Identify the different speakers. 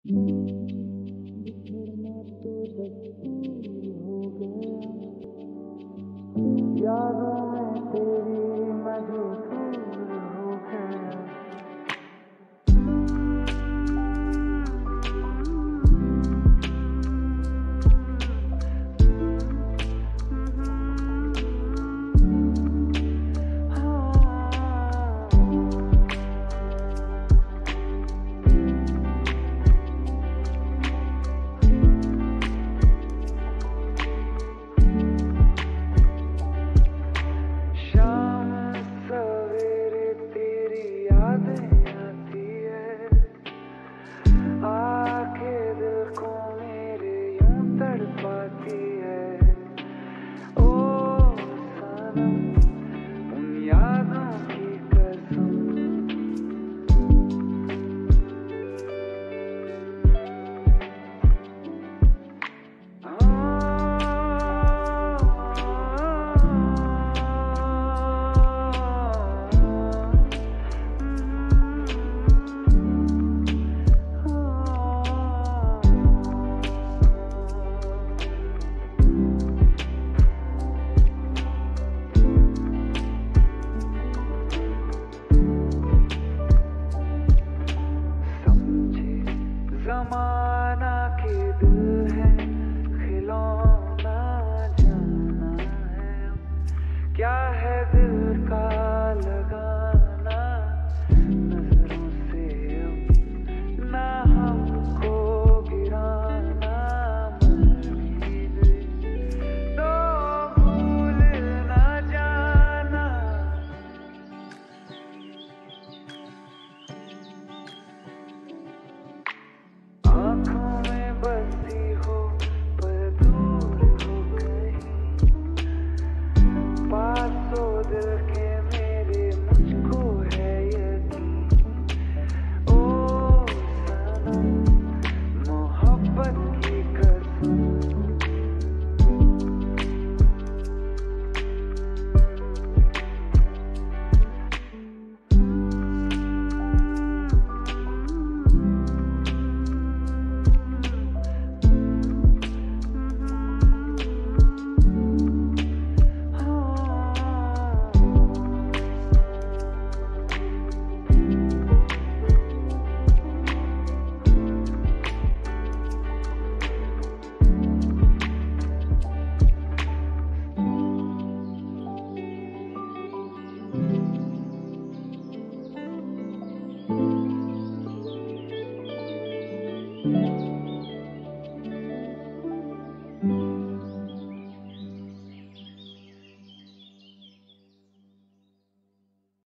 Speaker 1: बिछड़ना तो दस्तूर हो गया, यादों में तेरी मजबूर हो गया। शाम सवेरे तेरी यादें आती है, आके दिल को मेरे यूं तड़पाती है। ओ सनम, उन यादों की कसम। ज़माना के दिल है खिलौना, जाना है क्या है दिल का लगाना। नजरों से अब ना हमको गिराना, मर भी गए तो भूल ना जाना। आँखों में बसी हो पर दूर हो कहीं, पास हो दिल के मेरे मुझको है यकीन। ओ सनम, मोहब्बत की कसम।